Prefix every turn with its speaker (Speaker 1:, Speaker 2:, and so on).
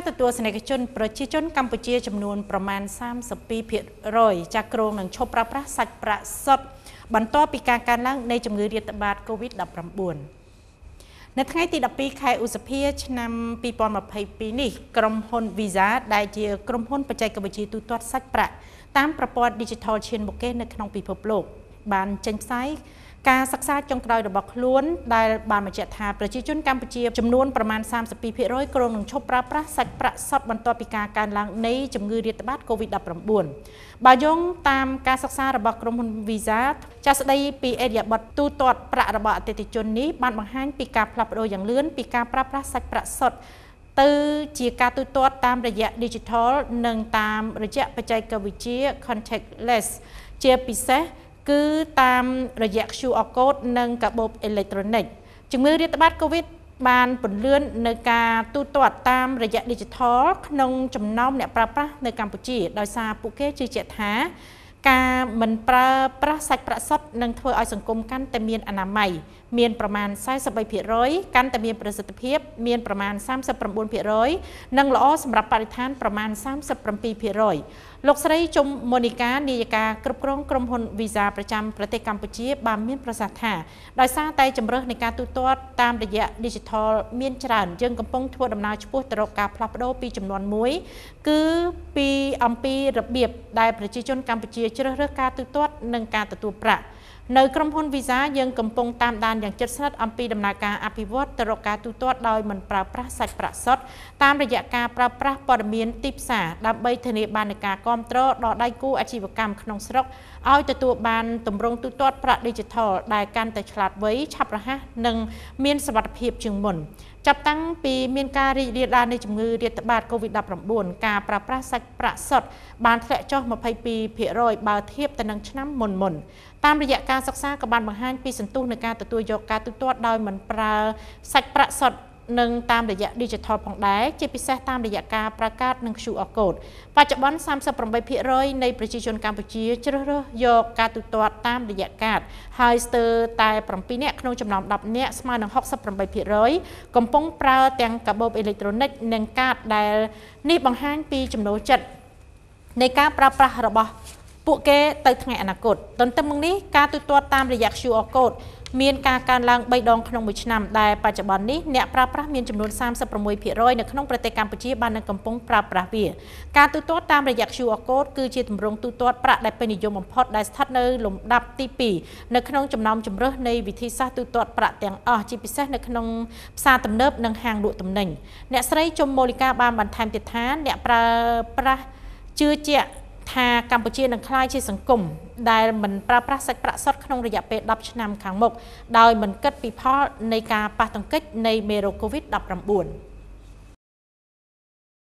Speaker 1: ទទួលស្នេហ៍ជនប្រជាជនកម្ពុជាចំនួនប្រមាណ 32% จากโรงនឹងឈប់ប្រើប្រាស់សាច់ប្រាក់សុទ្ធបន្ទាប់ពីការកើនឡើងនៃជំងឺរាតត្បាត COVID-19 នៅថ្ងៃទី 12 ខែឧសភាឆ្នាំ 2022 នេះក្រុមហ៊ុន Visa ដែលជាក្រុមហ៊ុនបច្ចេកវិទ្យាទូទាត់សាច់ប្រាក់តាមប្រព័ន្ធ Digital ឈានមុខគេនៅក្នុងពិភពលោកបានចេញផ្សាយការសិក្សាចុងក្រោយរបស់ខ្លួនដែលបានបញ្ជាក់ថាប្រជាជនកម្ពុជាចំនួនប្រមាណ 32% គ្រោងនឹងឈប់ប្រើប្រាស់សាច់ប្រាក់សុទ្ធបន្ទាប់ពីការកើនឡើងនៃជំងឺរាតត្បាត COVID-19 បើយោងតាមការសិក្សារបស់ក្រុមហ៊ុន Visa ចាស់ស្ដីពីអេរិយាប័ត្រទូទាត់ប្រាក់របស់អតិថិជននេះបានបង្ហាញពីការផ្លាស់ប្ដូរយ៉ាងលឿនពីការប្រើប្រាស់សាច់ប្រាក់សុទ្ធទៅជាការទូទាត់តាមរយៈ Digital និងតាមរយៈបច្ចេកវិទ្យា Contactless ជាពិសេសគឺតាមរយៈ QR code និងកាបូបអេឡិចត្រូនិកជំងឺរាតត្បាត COVID បានពន្លឿននៅការទូទាត់តាមរយៈ Digital ក្នុងចំណោមអ្នកប្រើប្រាស់នៅកម្ពុជាដោយសារពួកគេជឿជាក់ថាការមិនប្រើប្រាស់សាច់ប្រាក់សុទ្ធនឹងធ្វើឲ្យសង្គមកាន់តែមានអនាម័យមានប្រមាណ 43% កាន់តែមានប្រសិទ្ធភាពមានប្រមាណ 39% និងល្អសម្រាប់បរិស្ថានប្រមាណ 37% លោកស្រីជុំម៉ូនីកានាយិកាគ្រប់គ្រងក្រុមហ៊ុន Visa ប្រចាំប្រទេសកម្ពុជាបានមានប្រសាសន៍ថាដោយសារតែជំរើសនៃការទូទាត់តាមរយៈ Digital មានច្រើនយើងកំពុងធ្វើដំណើរឆ្ពោះទៅរកការផ្លាស់ប្ដូរពីចំនួនមួយគឺពីអំពីរបៀបដែលប្រជាជនកម្ពុជាជ្រើសរើសការទូទាត់និងការទទួលប្រាក់នៅក្រុមហ៊ុន Visa យើងកំពុងតាមដានយ៉ាងជិតស្និទ្ធអំពីដំណើរការអភិវឌ្ឍទៅរកការទូទាត់ដោយមិនប្រើប្រាស់សាច់ប្រាក់សុទ្ធតាមរយៈការប្រើប្រាស់ព័ត៌មានទីផ្សារដើម្បីធានាបាននូវការគាំទ្រដល់ដៃគូអាជីវកម្មក្នុងស្រុកឲ្យទទួលបានទម្រង់ទូទាត់ប្រាក់ Digital ដែលកាន់តែឆ្លាតវៃឆាប់រហ័សនិងមានសុវត្ថិភាពជាងមុនចាប់តាំងពីមានការរីករាលដាលនៃជំងឺរាតត្បាត COVID-19 ការប្រើប្រាស់សាច់ប្រាក់សុទ្ធបានធ្លាក់ចុះ 22% បើធៀបទៅនឹងឆ្នាំមុនតាមរយៈការសិក្សាក៏បានបង្ហាញពីសន្ទុះនៃការទទួលយកការទូទាត់ដោយមិនប្រើសាច់ប្រាក់សុទ្ធនិងតាមរយៈ Digital ផងដែរជាពិសេសតាមរយៈការប្រកាសនិង QR code បច្ចុប្បន្ន 38% នៃប្រជាជនកម្ពុជាជ្រើសរើសយកការទូទាត់តាមរយៈកាតហើយស្ទើរតែ7នាក់ក្នុងចំណោម10នាក់ស្មើនឹង 68% កំពុងប្រើទាំងកាបូបអេឡិចត្រូនិកនិងកាតដែលនេះបង្ហាញពីចំណូលចិត្តនៃការប្រើប្រាស់របស់ពួកគេទៅថ្ងៃអនាគតទន្ទឹមនឹងនេះការទូទាត់តាមរយៈ QR code មានការកើនឡើង3ដងក្នុងមួយឆ្នាំដែលបច្ចុប្បន្ននេះអ្នកប្រើប្រាស់មានចំនួន 36% នៅក្នុងប្រទេសកម្ពុជាបាននឹងកំពុងប្រើប្រាស់វាការទូទាត់តាមរយៈ QR code គឺជាទម្រង់ទូទាត់ប្រាក់ដែលពេញនិយមបំផុតដែលស្ថិតនៅលំដាប់ទី2នៅក្នុងចំណោមជម្រើសនៃវិធីសាស្ត្រទូទាត់ប្រាក់ទាំងអស់ជាពិសេសនៅក្នុងផ្សារទំនើបនិងហាងលក់ទំនិញអ្នកស្រីជុំម៉ូលីកាបានបន្ថែមទៀតថាអ្នកប្រើប្រាស់ជឿជាក់ថាកម្ពុជានឹងក្លាយជាសង្គមដែលមិនប្រើប្រាស់សាច់ប្រាក់សុទ្ធក្នុងរយៈពេល10ឆ្នាំខាងមុខដោយមិនគិតពីផលនៃការប៉ះទង្គិចនៃមេរោគ COVID-19